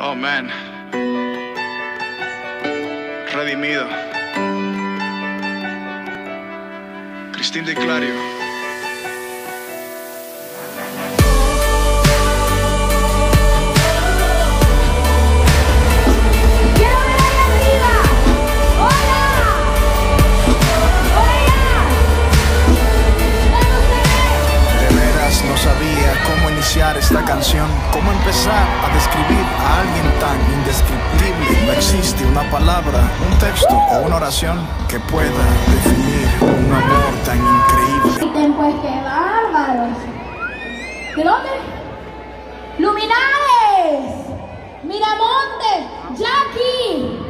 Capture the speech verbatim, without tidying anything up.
Oh man, redimido. Cristín de Clario. Esta canción, cómo empezar a describir a alguien tan indescriptible. No existe una palabra, un texto o una oración que pueda definir un amor tan increíble. Pues qué bárbaros. ¿De dónde? Luminares, Miramonte, Jackie.